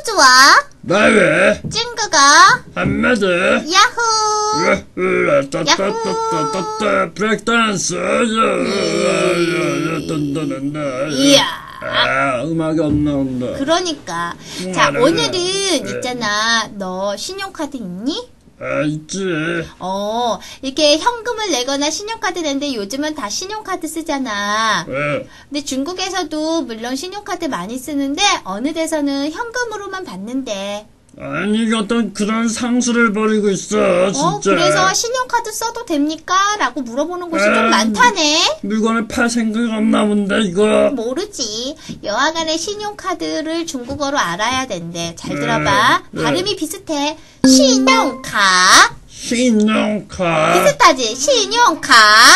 좋아? 나 왜? 찡그가 한마디. 야호. 브레이크댄스. 이야. 음악이 안 나온다. 그러니까. 자, 오늘은 있잖아. 너 신용카드 있니? 있지. 이렇게 현금을 내거나 신용카드 내는데 요즘은 다 신용카드 쓰잖아. 근데 중국에서도 물론 신용카드 많이 쓰는데 어느 데서는 현금으로만 받는데. 아니, 어떤 그런 상술을 벌이고 있어, 진짜. 그래서 신용카드 써도 됩니까? 라고 물어보는 곳이 좀 많다네. 물건을 팔 생각 없나 본데, 이거. 모르지. 여하간에 신용카드를 중국어로 알아야 된대. 잘 들어봐. 발음이 비슷해. 신용카. 신용카. 비슷하지? 신용카.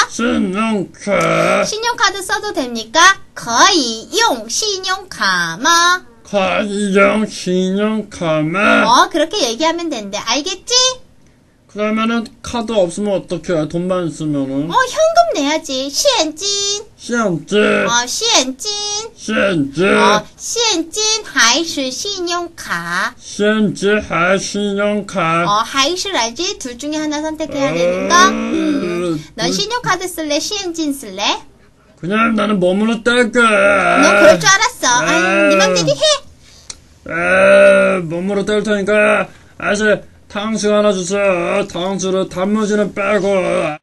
신용카. 신용카드 써도 됩니까? 可以用信用卡吗? 과이용 신용카만. 그렇게 얘기하면 된대. 알겠지? 그러면은 카드 없으면 어떡해? 돈만 있으면은. 현금 내야지. 现金. 现金. 现金. 现金. 现金还是信用卡? 现金还是신용카. 还是 알지? 둘 중에 하나 선택해야 되는 거? 넌 신용카드 쓸래? 现金쓸래? 그냥 나는 몸으로 뗄게. 너 그럴 줄 알았어. 네 맘대로 해. 몸으로 뗄 테니까 아저씨 탕수육 하나 주세요. 탕수육 단무지는 빼고.